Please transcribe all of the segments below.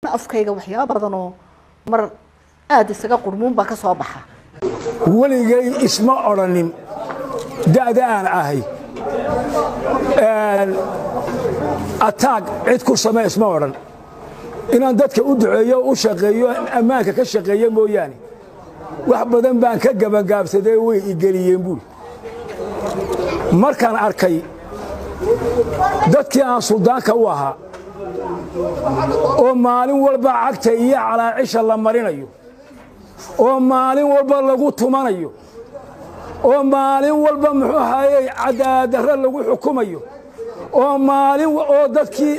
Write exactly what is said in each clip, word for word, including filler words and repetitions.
afkayga waxyaabo badan oo mar aad isaga qurmuun ba ka soo baxa waligay isma oranin da'da aan ahay een attack cid ku sameey isma oran inaan dadka u duceeyo u shaqeeyo amaanka ka shaqeeyo mooyaane wax badan baan ka gabagaabsaday way igeliyeen buu markaan arkay dadkii aan suldaanka u ahaa oo maalin walba cagta iyo calaacisha la marinayo oo maalin walba lagu tumanayo oo maalin walba muxuu ahaayay cadaadarro lagu xukumayo oo maalin oo dadkii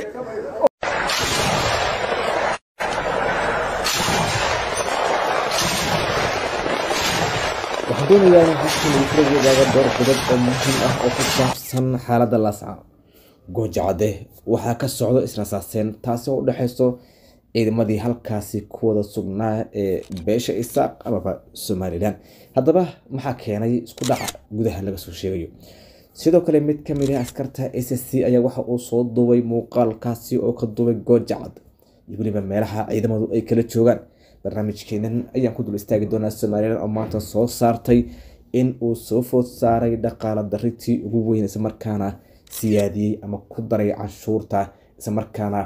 waxaan doonayaa door qodob oo muhiim ah oo ku saabsan xaaladda Laascaanood Gooja Cadde waxaa ka socda israasaaseen taasoo u dhaxayso ciidamadii halkaasi ku wada sugnaa ee beesha Isaaq ama Somaliland haddaba maxaa keenay isku dhaca gudaha laga soo sheegayo sidoo kale mid ka mid ah askarta S S C ayaa waxa uu soo duubay muuqaalkaasi oo ka duubay Gooja Cadde iyo waliba meelaha ciidamadu ay kala joogaan barnaamijkeenan ayaan ku dul istaagi doonaa Somaliland oo maanta soo saartay in uu soo food saaray dhaqaale darritii ugu weyn isla markaana siyaadiyay ama ku daray canshuurta isla markaana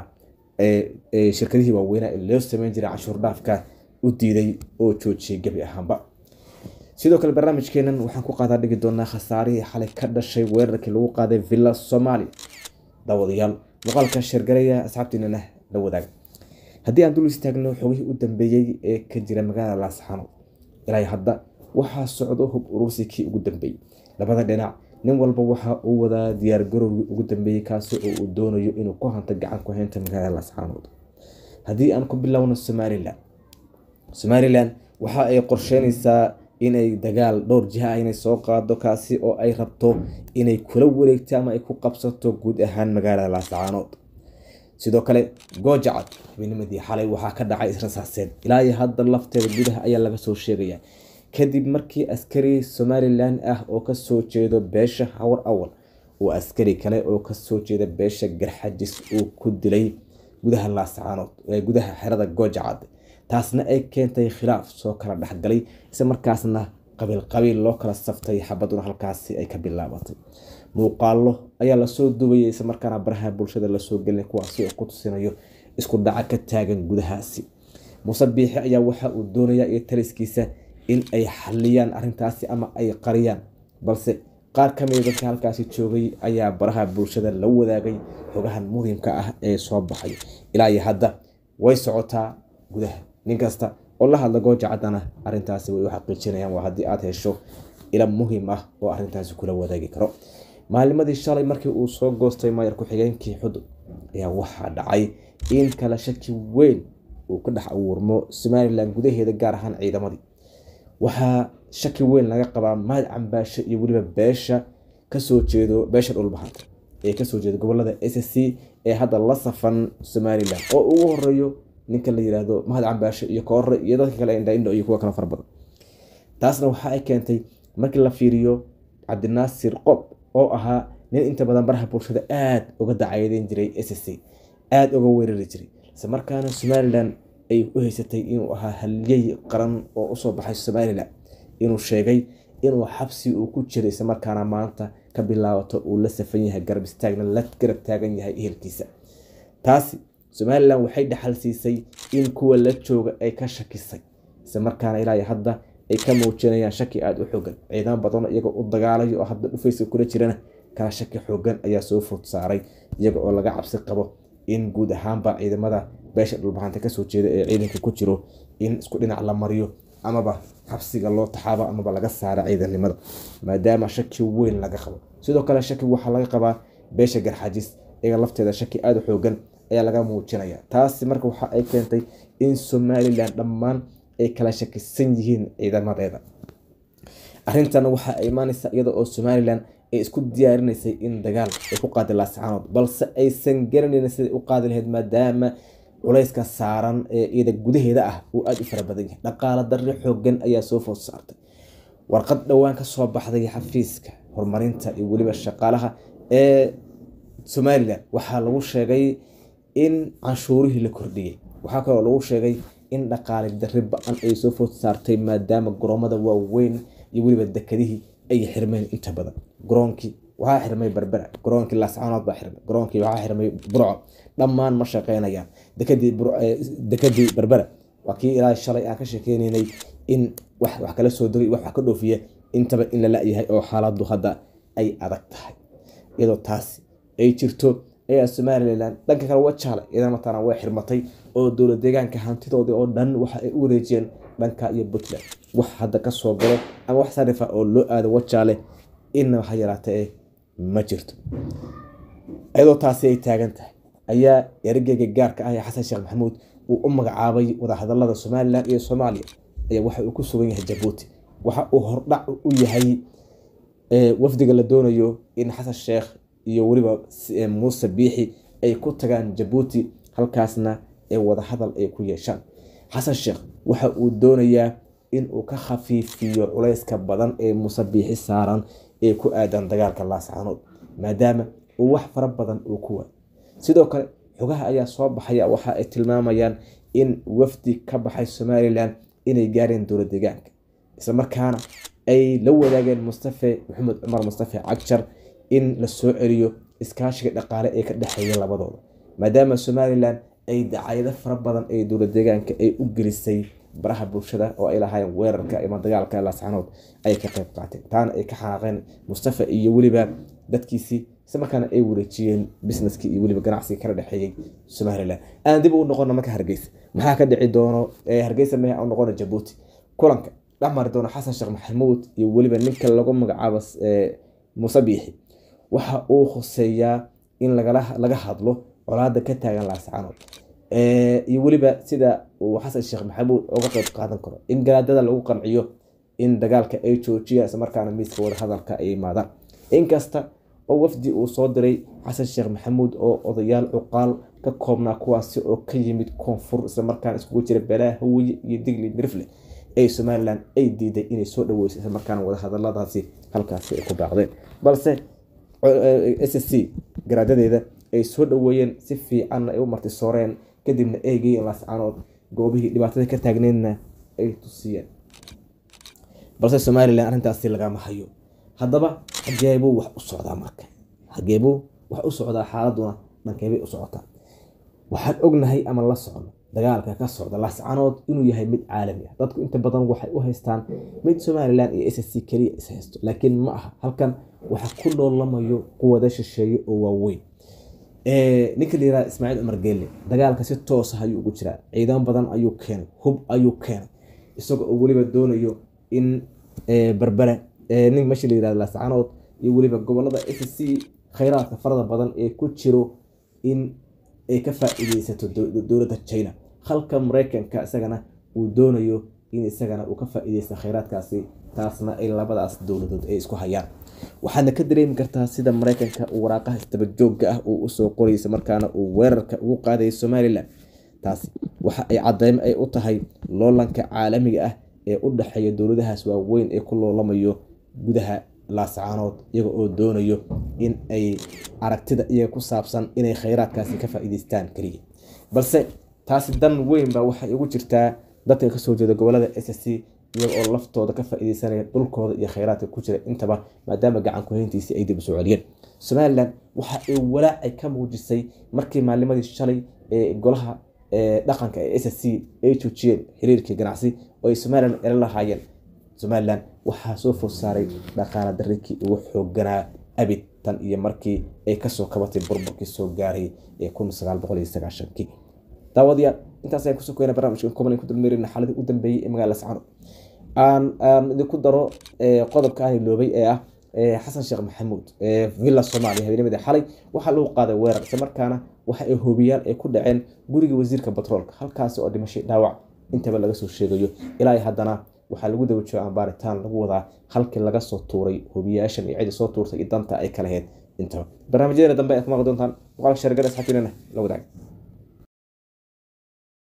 ee shirkadihii waaweyn ee loo sameyn jiray canshuur dhaafka u diiday oo joojiyay gabi ahaanba sidoo kale barnaamijkeenan waxaan ku qaadaa dhigi doonaa khasaarihii xalay ka dhashay weerarkii lagu qaaday Villa Soomaaliya daawadayaal muuqaalka shirgaraya asxaabtiina la wadaag haddii aan dul istaagno xogihii u dambeeyay ee ka jira magaalada Laascaanood ilaa hadda waxaa socdo hub urursikii ugu dambeeyay labada dhinac nin walba waxa uu wadaa diyaar garowgii ugu dambeeyay kaas oo uu doonayo inuu ku hanto gacan ku haynta magaalada Laascaanood haddii aan ku bilowno Somaliland Somaliland waxa ay qorsheynaysaa inay dagaal dhowr jiha inay soo qaado kaasi oo ay rabto inay kula wareegto ama ay ku qabsato guud ahaan magaalada Laascaanood sidoo kale Gooja Cadde habeennimadii xalay waxaa ka dhacay israasaaseen ilaa iyo hadda lafteeda gudaha ayaa laga soo sheegaya kadib markii askari Somaliland ah oo ka soo jeedo beesha Hawar Awal oo askari kale oo ka soo jeeda beesha Garxajis uu ku dilay gudaha Laascaanood ee gudaha xerada Gooja Cadde taasna ay keentay khilaaf soo kala dhaxgalay isla markaasna qabiil qabiil loo kala saftay xabaduna halkaasi ay ka bilaabatay muuqaallo ayaa la soo duubay isla markaana baraha bulshada la soo galay kuwaasi oo ku tusinayo isku dhaca ka taagan gudahaasi Muuse Biixi ayaa waxa uu doonayaa in taliskiisa in ay xaliyaan arrintaasi ama ay qariyaan balse qaar ka mid ah dadka halkaasi joogay ayaa baraha bulshada la wadaagay xogahan muhiimka ah ee soo baxay ilaa iyo hadda way socotaa gudaha nin kasta oo la hadla Gooja Caddana arrintaasi way u xaqiijinayaan waa haddii aad hesho ila muhiim ah oo arrintaasi kula wadaagi karo maalimadii shalay markii uu soo goostay maayar ku-xigeenkii Xudud ayaa waxaa dhacay in kala shaki weyn uu ka dhex abuurmo Somaliland gudaheeda gaar ahaan ciidamadii waxaa shaki weyn laga qabaa Mahad Cambaashe iyo waliba beesha ka soo jeedo beesha dhulbahanta ee ka soo jeedo gobolada S S C ee hadda la safan Somaliland oo ugu horeeyo ninka la yiraahdo Mahad Cambaashe iyo koorre iyo dadka kale indha indho iyo kuwa kala farbadan taasna waxa ay keentay markii la fiiriyo Cabdinaasir Qob oo ahaa nin inta badan baraha bulshada aad uga dacaydeen jiray S S C aad uga weerari jiray isla markaana Somaliland ay u haysatay inuu ahaa halyay qaran oo u soo baxay Somaliland inuu sheegay inuu xabsi uu ku jiray isla markaana maanta ka bilaabato uu la safan yahay garab istaagna la garab taagan yahay ehelkiisa taasi Somaliland waxay dhaxal siisay in kuwa la jooga ay ka shakisay isla markaana ilaa hadda ay ka muujinayaan shaki aad u xooggan ciidan badan iyaga u dagaalayo oo hadda dhufaysa kula jirana kala shaki xooggan ayaa soo food saaray iyaga oo laga cabsi qabo in guud ahaanba ciidamada beesha dhulbahanta ka soo jeeda ee ciidanka ku jiro in isku dhinac la mariyo amaba xabsiga loo taxaabo amaba laga saaro ciidanimada maadaama shaki weyn laga qabo sidoo kale shaki waxa laga qabaa beesha Garxajis iyaga lafteeda shaki aad u xooggan ayaa laga muujinaya taasi marka waxa ay keentay in Somaliland dhammaan ay kala shakisan yihiin ciidamadeeda arrintan waxa ay imaanaysaa iyada oo Somaliland ay isku diyaarinaysay in dagaal ay ku qaadi Laascaanood balse aysan garanaynin sida u qaadi lahayd maadaama culayska saaran ee iyada gudaheeda ah uu aad u fara badan yahay dhaqaale darri xooggan ayaa soo food saartay warqad dhawaan ka soo baxday xafiiska horumarinta iyo waliba shaqaalaha ee Somaliland waxaa lagu sheegay in canshuurihii la kordhiyay waxaa kaloo lagu sheegay in dhaqaale darri ba-an ay soo food saartay maadaama garoomada waaweyn iyo weliba dekadihii ay xirmeen inta badan. garoonkii waxaa xirmay Berbera, garoonkii Laascaanood baa xirmay, garoonkii waxaa xirmay Burco, dhammaan ma shaqeynayaan. dekadii dekadii Berbera waa kii ilaa shalay aan ka sheekeynaynay in wax wax kala soo degay wax ka dhoofiya intaba in la laayahay oo xaaladdu hadda ay adag tahay. iyadoo taas ay jirto ayaa Somaliland dhanka kale wajaale idan matana way xirmatay oo dowlad deegaanka hantidoodii oo dhan waxa ay u wareejiyeen dhanka iyo Puntland. wax hadda ka soo galo ama wax sarifa oo loo aado wajaale in waxa yaraatay ma jirto. iyadoo taasi ay taagan tahay ayaa ergeyga gaarka ah Xasan Sheekh Maxamuud uu u magacaabay wada hadallada Somaliland iyo Soomaaliya ayaa waxa uu ku sugan yahay Djibouti. waxa uu hordhac u yahay wafdiga la doonayo in Xasan Sheekh iyo waliba Muuse Biixi ay ku tagaan Djibouti halkaasna ay wada hadal ay ku yeeshaan. Xasan Sheekh waxa uu doonayaa in uu ka khafiifiyo culayska badan ee Muuse Biixi saaran ee ku aadan dagaalka Laascaanood maadaama uu wax fara badan uu ku waay. sidoo kale xogaha ayaa soo baxaya waxa ay tilmaamayaan in wafdi ka baxay Somaliland inay gaareen dowlad deegaanka isla markaana ay la wadaageen Mustafa Maxamed Cumar Mustafa Cagjar in la soo celiyo iskaashiga dhaqaale ee ka dhaxeeya labadooda maadaama Somaliland ay dacayada fara badan ee dowlad deegaanka ay u gelisay baraha bulshada oo ay lahaayeen weerarka ama dagaalka Laascaanood ay ka qayb qaateen taana ay ka xanaaqeen Mustafa iyo waliba dadkiisii isla markaana ay wareejiyeen businesskii iyo waliba ganacsiga kala dhaxeeyay Somaliland. aan dib u noqono marka Hargeysa maxaa ka dhici doono ee Hargeysa ma aan noqono Djibouti kulanka dhamar doono Xasan Sheekh Maxamuud iyo waliba ninka lagu magacaabo Muuse Biixi waxa uu khuseeyaa in laga laga hadlo colaadda ka taagan Laascaanood ee iyo waliba sida uu Xasan Sheekh Maxamuud uga qayb qaadan karo in garaadada lagu qanciyo in dagaalka ay joojiyaan isla markaana miiska wada hadalka ay yimaadaan. inkasta oo wafdi uu soo diray Xasan Sheekh Maxamuud oo odayaal cuqaal ka koobnaa kuwaasi oo ka yimid koonfur isla markaana iskugu jira beelaha Hawiye iyo Digli Mirifle ay Somaliland ay diiday inay soo dhaweyso isla markaana wada hadalladaasi halkaasi ay ku baaqdeen balse S S C garaadadeeda ay soo dhaweeyeen si fiican ay u marti sooreen kadibna eegay Laascaanood goobihii dhibaatada ka taagneedna ay tusiyeen balse Somaliland arintaasi lagama hayo. haddaba xageebuu wax u socdaa marka xageebuu wax u socdaa xaaladuna dhankeebay u socotaa. waxaan ognahay ama la socono dagaalka ka socda Laascaanood inuu yahay mid caalami ah. dadku inta badan waxay u haystaan mid Somaliland iyo S S C kaliya is haysto laakiin ma aha. halkan waxa ku dhoolamayo quwada shisheeye oo waaweyn ee ninka la yiraahdo Ismaaciil Umar Geelle dagaalka si toos ah ayuu ugu jiraa. ciidan badan ayuu keenay, hub ayuu keenay isagoo oo waliba doonayo in Berbera nin meesha la yiraahdo Laascaanood iyo waliba gobolada S S C khayraadka farada badan ee ku jiro in ay ka faa'iideysato dowladda China. halka Mareykanka isagana uu doonayo in isagana uu ka faa'iideysto khayraadkaasi taasna ay labadaas dowladood ay isku hayaan. waxaana ka dareemi kartaa sida Mareykanka uu waraaqaha istaba joogga ah uu u soo qorayso markaana uu weerarka ugu qaaday Somaliland. taasi waxa ay caddeyn ay u tahay loolanka caalamiga ah ee u dhaxeeya dowladahaas waaweyn ee ku loolamayo gudaha Laascaanood iyaga oo doonayo in ay aragtida iyaga ku saabsan inay khayraadkaasi ka faa'iideystaan kaliya balse taasi dan weyn baa waxay ugu jirtaa dadka ka soo jeeda gobolada S S C iyaga oo laftooda ka faa'iideysanaya dhulkooda iyo khayraadka ku jira intaba maadaama gacan ku hayntiisa ay dib u soo celiyeen. Somaliland waxa ay walaac ay ka muujisay markii maalimadii shalay ee golaha dhaqanka ee S S C ay joojiyeen xiriirkii ganacsi oo ay Somaliland ila lahaayeen. Somaliland waxaa soo food saaray dhaqaale darrikii ugu xoogganaa abid tan iyo markii ay ka soo kabatay burburkii soo gaaray ee kun sagaal boqol iyo sagaashan-kii. daawadayaal intaas ayaan ku soo keenay barnaamijkan kooban ku dulmeerina xaaladii u dambeeyay ee magaalada Laascaanood. aan aan idinku daro qodobka aan iloobay ee ah Xasan Sheekh Maxamuud ee villa Soomaaliya habeenimada xalay waxa lagu qaaday weerar isla markaana waxa ay hubiyaan ay ku dhaceen guriga wasiirka batroolka halkaas oo dhimashay dhaawac intaba laga soo sheegayo ilaa haddana waxaa lagu daba joogaa baaritaan lagu wadaa halkii laga soo tuuray hubiyaashan iyo cid soo tuurtay danta ay kala heed intaba. barnaamijyada dambe ay ku maqli doontaan muuqaalka shargada asxaabtiina la wadaag.